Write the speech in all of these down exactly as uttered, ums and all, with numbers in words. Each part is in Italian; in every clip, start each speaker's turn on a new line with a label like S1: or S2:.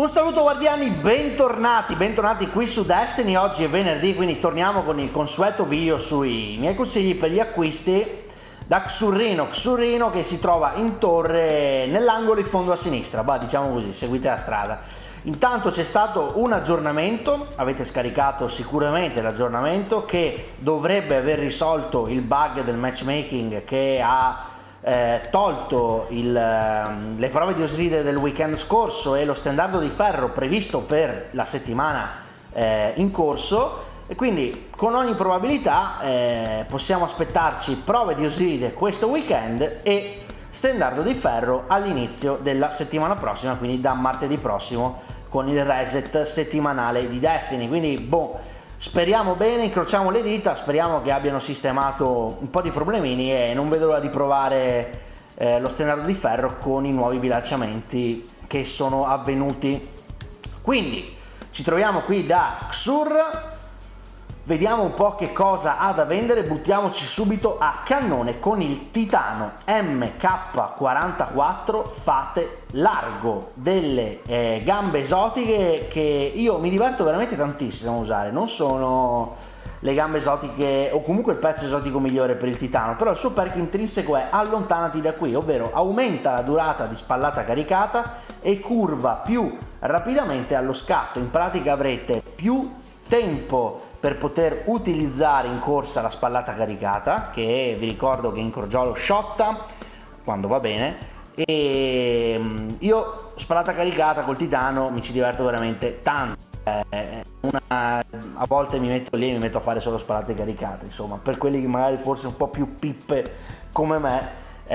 S1: Un saluto guardiani, bentornati, bentornati qui su Destiny. Oggi è venerdì, quindi torniamo con il consueto video sui miei consigli per gli acquisti da Xurrino, Xurrino che si trova in torre nell'angolo in fondo a sinistra, bah, diciamo così, seguite la strada. Intanto c'è stato un aggiornamento, avete scaricato sicuramente l'aggiornamento che dovrebbe aver risolto il bug del matchmaking che ha Eh, tolto il, le prove di Osride del weekend scorso e lo stendardo di ferro previsto per la settimana eh, in corso, e quindi con ogni probabilità eh, possiamo aspettarci prove di Osride questo weekend e stendardo di ferro all'inizio della settimana prossima, quindi da martedì prossimo con il reset settimanale di Destiny. Quindi boh, speriamo bene, incrociamo le dita, speriamo che abbiano sistemato un po' di problemini e non vedo l'ora di provare eh, lo stendardo di ferro con i nuovi bilanciamenti che sono avvenuti. Quindi ci troviamo qui da Xur, vediamo un po' che cosa ha da vendere, buttiamoci subito a cannone con il Titano M K quarantaquattro Fate Largo, delle eh, gambe esotiche che io mi diverto veramente tantissimo a usare. Non sono le gambe esotiche o comunque il pezzo esotico migliore per il Titano, però il suo perk intrinseco è allontanati da qui, ovvero aumenta la durata di spallata caricata e curva più rapidamente allo scatto. In pratica avrete più tempo per poter utilizzare in corsa la spallata caricata, che vi ricordo che in crogiolo shotta quando va bene, e io spallata caricata col Titano mi ci diverto veramente tanto. Eh, una, a volte mi metto lì e mi metto a fare solo spallate caricate, insomma, per quelli che magari forse un po' più pippe come me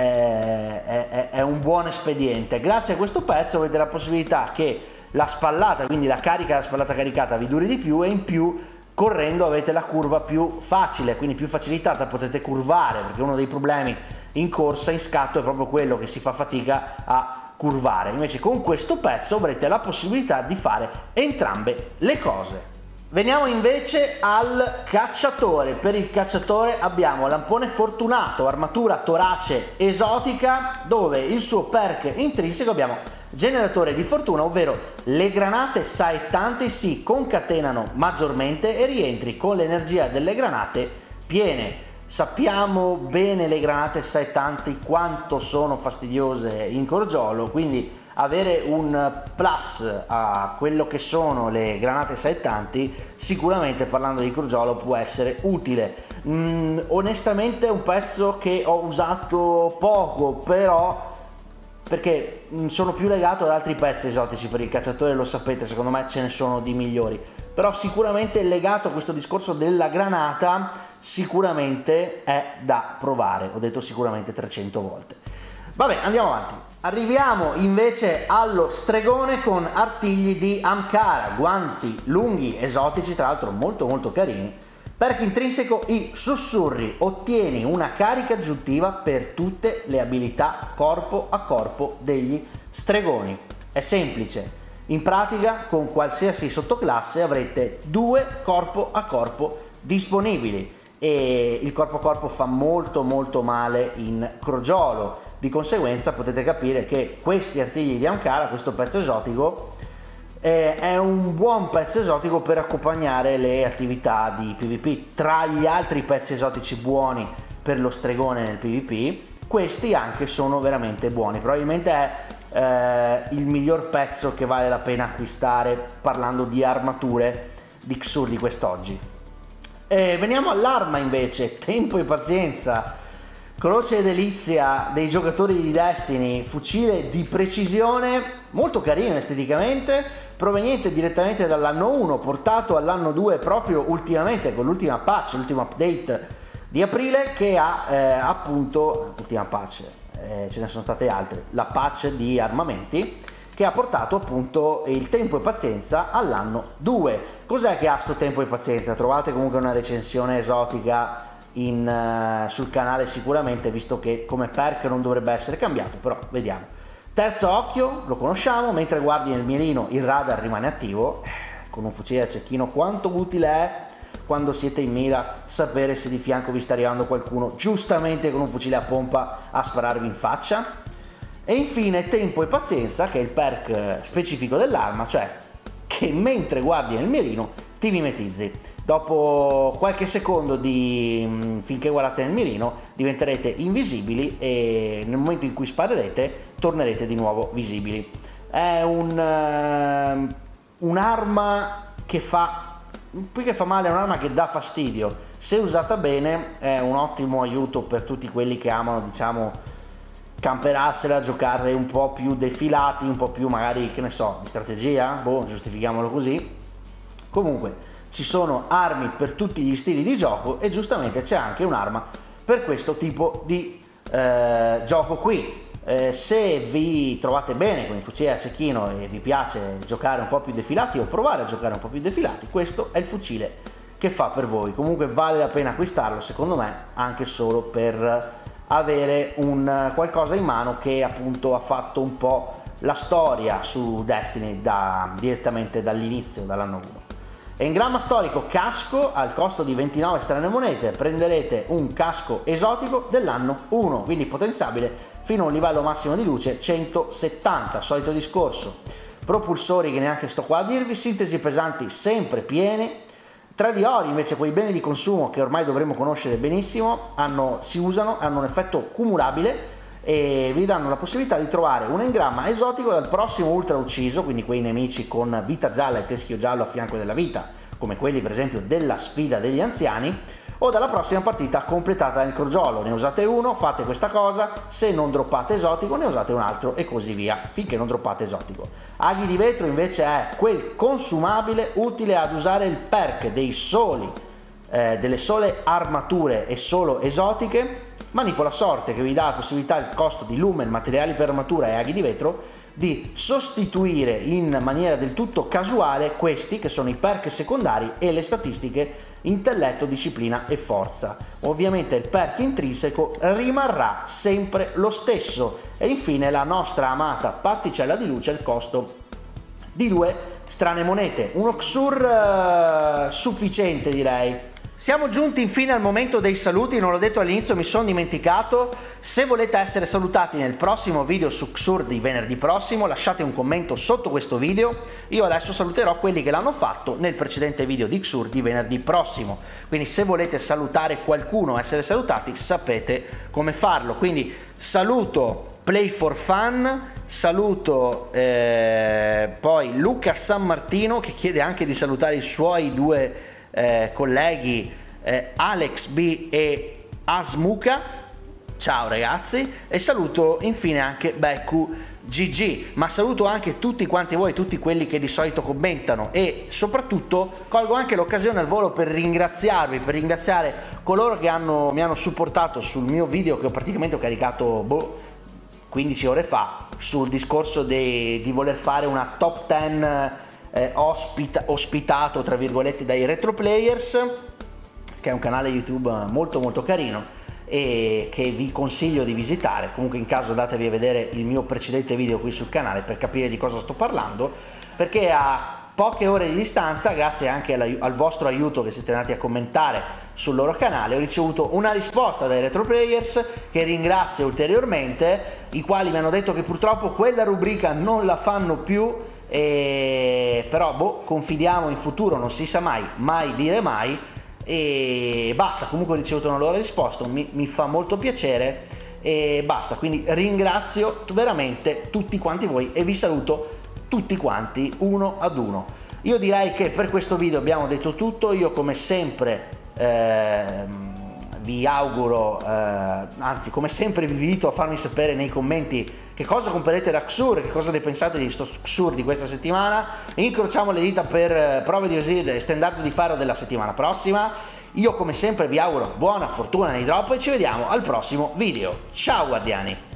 S1: eh, è, è un buon espediente. Grazie a questo pezzo avete la possibilità che la spallata, quindi la carica della spallata caricata, vi duri di più, e in più correndo avete la curva più facile, quindi più facilitata, potete curvare, perché uno dei problemi in corsa, in scatto, è proprio quello che si fa fatica a curvare. Invece con questo pezzo avrete la possibilità di fare entrambe le cose. Veniamo invece al cacciatore. Per il cacciatore abbiamo lampone fortunato, armatura torace esotica, dove il suo perk intrinseco abbiamo generatore di fortuna, ovvero le granate saettanti si concatenano maggiormente e rientri con l'energia delle granate piene. Sappiamo bene le granate saettanti quanto sono fastidiose in crogiolo, quindi avere un plus a quello che sono le granate saettanti sicuramente, parlando di crogiolo, può essere utile. Mm, onestamente è un pezzo che ho usato poco, però perché sono più legato ad altri pezzi esotici per il cacciatore, lo sapete, secondo me ce ne sono di migliori, però sicuramente legato a questo discorso della granata sicuramente è da provare, ho detto sicuramente trecento volte. Vabbè, andiamo avanti. Arriviamo invece allo stregone con artigli di Ankara, guanti lunghi esotici, tra l'altro molto molto carini. Perk intrinseco i sussurri, ottieni una carica aggiuntiva per tutte le abilità corpo a corpo degli stregoni. È semplice, in pratica con qualsiasi sottoclasse avrete due corpo a corpo disponibili e il corpo a corpo fa molto molto male in crogiolo, di conseguenza potete capire che questi artigli di Ankara, questo pezzo esotico, è un buon pezzo esotico per accompagnare le attività di PvP. Tra gli altri pezzi esotici buoni per lo stregone nel PvP, questi anche sono veramente buoni. Probabilmente è eh, il miglior pezzo che vale la pena acquistare parlando di armature di Xur di quest'oggi. E veniamo all'arma invece, tempo e pazienza. Croce e delizia dei giocatori di Destiny, fucile di precisione, molto carino esteticamente, proveniente direttamente dall'anno uno, portato all'anno due proprio ultimamente con l'ultima patch, l'ultimo update di aprile, che ha eh, appunto, l'ultima patch, eh, ce ne sono state altre, la patch di armamenti, che ha portato appunto il tempo e pazienza all'anno due. Cos'è che ha sto tempo e pazienza? Trovate comunque una recensione esotica in, uh, sul canale sicuramente, visto che come perk non dovrebbe essere cambiato, però vediamo. Terzo occhio, lo conosciamo, mentre guardi nel mirino il radar rimane attivo. Con un fucile a cecchino quanto utile è quando siete in mira sapere se di fianco vi sta arrivando qualcuno giustamente con un fucile a pompa a spararvi in faccia. E infine tempo e pazienza, che è il perk specifico dell'arma, cioè che mentre guardi nel mirino ti mimetizzi. Dopo qualche secondo di finché guardate nel mirino diventerete invisibili e nel momento in cui sparerete tornerete di nuovo visibili. È un, uh, un'arma che fa, più che fa male, è un'arma che dà fastidio. Se usata bene è un ottimo aiuto per tutti quelli che amano, diciamo, camperarsela, giocare un po' più defilati, un po' più magari, che ne so, di strategia, boh, giustifichiamolo così. Comunque ci sono armi per tutti gli stili di gioco e giustamente c'è anche un'arma per questo tipo di eh, gioco qui. Eh, se vi trovate bene con i fucili a cecchino e vi piace giocare un po' più defilati o provare a giocare un po' più defilati, questo è il fucile che fa per voi. Comunque vale la pena acquistarlo, secondo me, anche solo per avere un qualcosa in mano che appunto ha fatto un po' la storia su Destiny da, direttamente dall'inizio, dall'anno uno. Engramma storico casco al costo di ventinove strane monete, prenderete un casco esotico dell'anno uno, quindi potenziabile fino a un livello massimo di luce centosettanta, solito discorso. Propulsori che neanche sto qua a dirvi, sintesi pesanti sempre piene. Tre di oro invece, quei beni di consumo che ormai dovremmo conoscere benissimo, hanno, si usano, hanno un effetto cumulabile e vi danno la possibilità di trovare un engramma esotico dal prossimo ultra ucciso, quindi quei nemici con vita gialla e teschio giallo a fianco della vita, come quelli per esempio della sfida degli anziani, o dalla prossima partita completata nel crogiolo. Ne usate uno, fate questa cosa, se non droppate esotico ne usate un altro e così via, finché non droppate esotico. Aghi di vetro invece è quel consumabile utile ad usare il perk dei soli, eh, delle sole armature e solo esotiche. Manipola sorte, che vi dà la possibilità, il costo di lumen, materiali per armatura e aghi di vetro, di sostituire in maniera del tutto casuale questi che sono i perk secondari e le statistiche intelletto, disciplina e forza. Ovviamente il perk intrinseco rimarrà sempre lo stesso. E infine la nostra amata particella di luce al costo di due strane monete, uno Xur uh, sufficiente, direi. Siamo giunti infine al momento dei saluti, non l'ho detto all'inizio, mi sono dimenticato. Se volete essere salutati nel prossimo video su Xur di venerdì prossimo, lasciate un commento sotto questo video. Io adesso saluterò quelli che l'hanno fatto nel precedente video di Xur di venerdì prossimo. Quindi se volete salutare qualcuno, essere salutati, sapete come farlo. Quindi saluto Play for Fun, saluto eh, poi Luca San Martino, che chiede anche di salutare i suoi due Eh, colleghi eh, Alex B e Asmuka. Ciao ragazzi, e saluto infine anche Beccu G G, ma saluto anche tutti quanti voi, tutti quelli che di solito commentano, e soprattutto colgo anche l'occasione al volo per ringraziarvi, per ringraziare coloro che hanno, mi hanno supportato sul mio video che ho praticamente ho caricato boh, quindici ore fa, sul discorso de, di voler fare una top dieci Eh, ospita, ospitato tra virgolette dai Retro Players, che è un canale YouTube molto molto carino e che vi consiglio di visitare. Comunque in caso datevi a vedere il mio precedente video qui sul canale per capire di cosa sto parlando, perché a poche ore di distanza, grazie anche al, al vostro aiuto che siete andati a commentare sul loro canale, ho ricevuto una risposta dai Retro Players che ringrazio ulteriormente, i quali mi hanno detto che purtroppo quella rubrica non la fanno più. E però boh, confidiamo in futuro, non si sa mai, mai dire mai, e basta. Comunque ho ricevuto una loro risposta, mi, mi fa molto piacere e basta, quindi ringrazio veramente tutti quanti voi e vi saluto tutti quanti uno ad uno. Io direi che per questo video abbiamo detto tutto. Io come sempre ehm, vi auguro, eh, anzi come sempre vi invito a farmi sapere nei commenti che cosa comprerete da Xur, che cosa ne pensate di questo Xur di questa settimana. Incrociamo le dita per prove di Osiris standard di faro della settimana prossima. Io come sempre vi auguro buona fortuna nei drop e ci vediamo al prossimo video. Ciao guardiani!